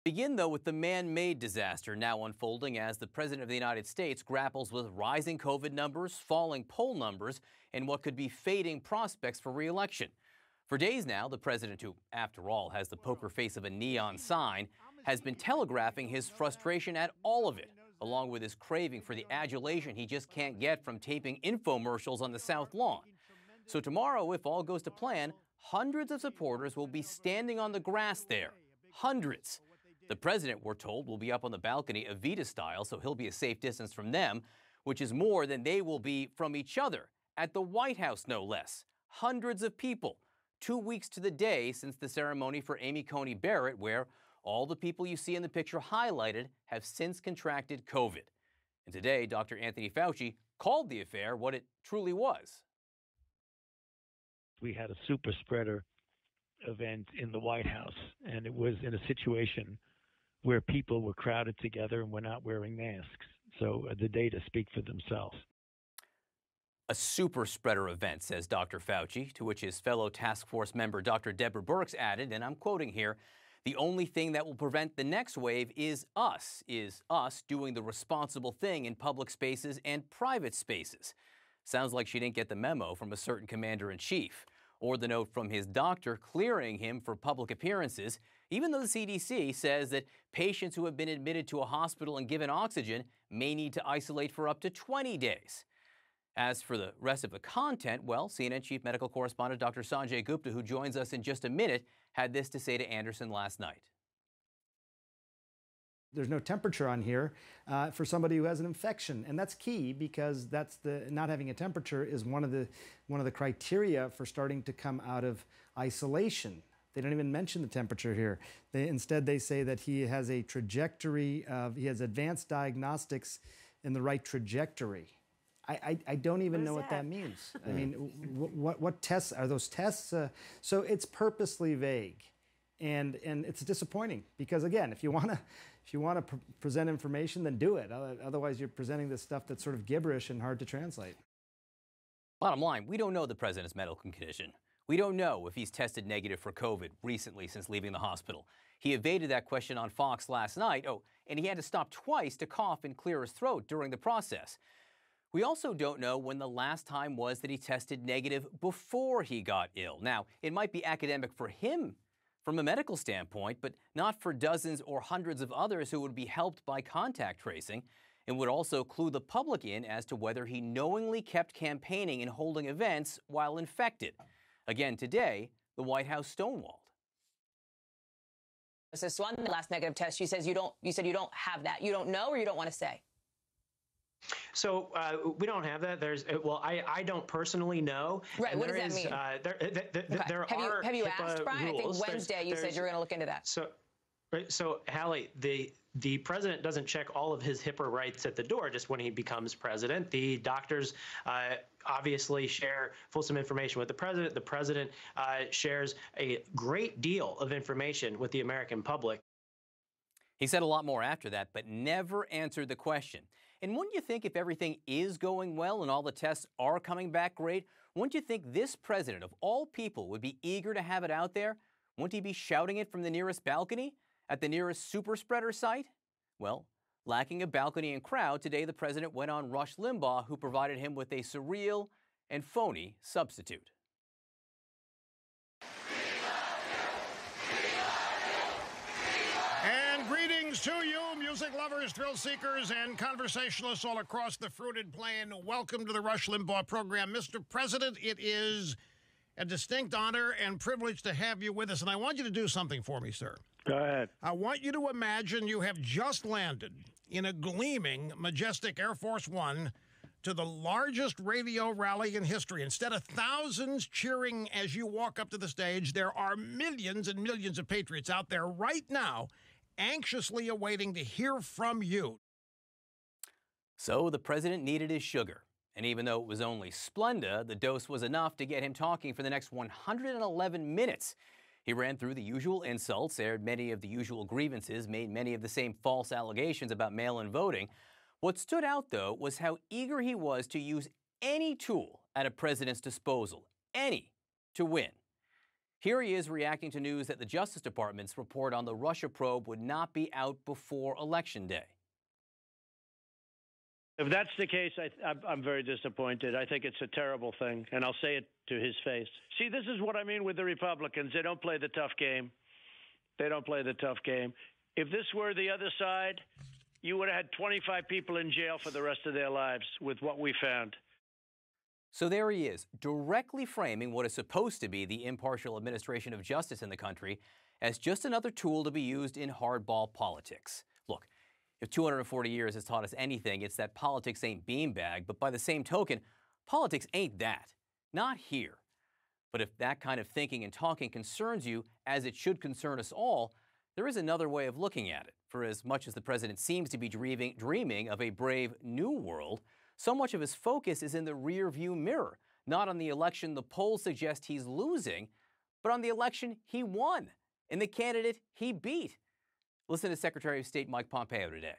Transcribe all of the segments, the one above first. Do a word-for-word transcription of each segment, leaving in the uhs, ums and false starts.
Begin, though, with the man-made disaster now unfolding as the President of the United States grapples with rising COVID numbers, falling poll numbers, and what could be fading prospects for re-election. For days now, the president, who, after all, has the poker face of a neon sign, has been telegraphing his frustration at all of it, along with his craving for the adulation he just can't get from taping infomercials on the South Lawn. So tomorrow, if all goes to plan, hundreds of supporters will be standing on the grass there. Hundreds. The president, we're told, will be up on the balcony Evita style, so he'll be a safe distance from them, which is more than they will be from each other. At the White House, no less. Hundreds of people. Two weeks to the day since the ceremony for Amy Coney Barrett, where all the people you see in the picture highlighted have since contracted COVID. And today, Doctor Anthony Fauci called the affair what it truly was. We had a super spreader event in the White House, and it was in a situation where people were crowded together and were not wearing masks. So uh, the data speak for themselves. A super spreader event, says Doctor Fauci, to which his fellow task force member Doctor Deborah Birx added, and I'm quoting here, "The only thing that will prevent the next wave is us, is us doing the responsible thing in public spaces and private spaces." Sounds like she didn't get the memo from a certain commander-in-chief, or the note from his doctor clearing him for public appearances, even though the C D C says that patients who have been admitted to a hospital and given oxygen may need to isolate for up to twenty days. As for the rest of the content, well, C N N chief medical correspondent Doctor Sanjay Gupta, who joins us in just a minute, had this to say to Anderson last night. There's no temperature on here uh, for somebody who has an infection, and that's key because that's the not having a temperature is one of the one of the criteria for starting to come out of isolation. They don't even mention the temperature here. They, instead, they say that he has a trajectory of he has advanced diagnostics in the right trajectory. I, I, I don't even what know what that, that means. I mean, what what tests are those tests? Uh, so it's purposely vague, and and it's disappointing because again, if you want to. If you want to pr present information, then do it. Otherwise, you're presenting this stuff that's sort of gibberish and hard to translate. Bottom line, we don't know the president's medical condition. We don't know if he's tested negative for COVID recently since leaving the hospital. He evaded that question on Fox last night. Oh, and he had to stop twice to cough and clear his throat during the process. We also don't know when the last time was that he tested negative before he got ill. Now, it might be academic for him from a medical standpoint, but not for dozens or hundreds of others who would be helped by contact tracing, and would also clue the public in as to whether he knowingly kept campaigning and holding events while infected. Again, today, the White House stonewalled. This one, the last negative test, she says you don't, you said you don't have that. You don't know or you don't want to say? So uh, we don't have that. There's well, I, I don't personally know. Right. What does that is, mean? Uh, there there, there, okay. there have are you have you HIPAA asked Brian? rules. I think Wednesday there's, you there's, said you're going to look into that. So, right, so Hallie, the the president doesn't check all of his HIPAA rights at the door just when he becomes president. The doctors uh, obviously share fulsome information with the president. The president uh, shares a great deal of information with the American public. He said a lot more after that, but never answered the question. And wouldn't you think if everything is going well and all the tests are coming back great, wouldn't you think this president of all people would be eager to have it out there? Wouldn't he be shouting it from the nearest balcony at the nearest super spreader site? Well, lacking a balcony and crowd, today the president went on Rush Limbaugh, who provided him with a surreal and phony substitute. To you, music lovers, thrill seekers, and conversationalists all across the fruited plain. Welcome to the Rush Limbaugh program. Mister President, it is a distinct honor and privilege to have you with us, and I want you to do something for me, sir. Go ahead. I want you to imagine you have just landed in a gleaming, majestic Air Force One to the largest radio rally in history. Instead of thousands cheering as you walk up to the stage, there are millions and millions of patriots out there right now anxiously awaiting to hear from you. So the president needed his sugar. And even though it was only Splenda, the dose was enough to get him talking for the next one hundred eleven minutes. He ran through the usual insults, aired many of the usual grievances, made many of the same false allegations about mail-in voting. What stood out, though, was how eager he was to use any tool at a president's disposal, any, to win. Here he is reacting to news that the Justice Department's report on the Russia probe would not be out before Election Day. If that's the case, I, I'm very disappointed. I think it's a terrible thing, and I'll say it to his face. See, this is what I mean with the Republicans. They don't play the tough game. They don't play the tough game. If this were the other side, you would have had twenty-five people in jail for the rest of their lives with what we found. So there he is, directly framing what is supposed to be the impartial administration of justice in the country as just another tool to be used in hardball politics. Look, if two hundred forty years has taught us anything, it's that politics ain't beanbag, but by the same token, politics ain't that. Not here. But if that kind of thinking and talking concerns you, as it should concern us all, there is another way of looking at it. For as much as the president seems to be dreaming, dreaming of a brave new world, so much of his focus is in the rear-view mirror, not on the election the polls suggest he's losing, but on the election he won and the candidate he beat. Listen to Secretary of State Mike Pompeo today.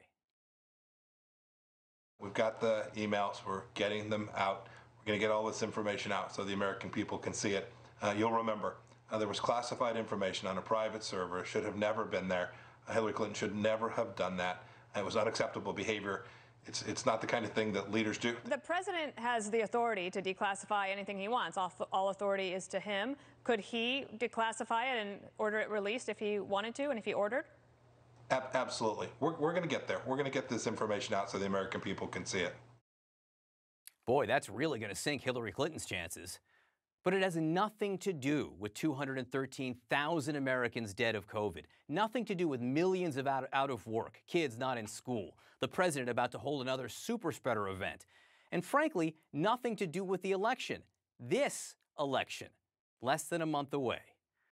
We've got the emails. We're getting them out. We're going to get all this information out so the American people can see it. Uh, you'll remember uh, there was classified information on a private server. It should have never been there. Uh, Hillary Clinton should never have done that. It was unacceptable behavior. It's, it's not the kind of thing that leaders do. The president has the authority to declassify anything he wants. All, all authority is to him. Could he declassify it and order it released if he wanted to and if he ordered? Ab- absolutely. We're, we're going to get there. We're going to get this information out so the American people can see it. Boy, that's really going to sink Hillary Clinton's chances. But it has nothing to do with two hundred thirteen thousand Americans dead of COVID. Nothing to do with millions of out, out of work, kids not in school, the president about to hold another super spreader event. And frankly, nothing to do with the election. This election, less than a month away.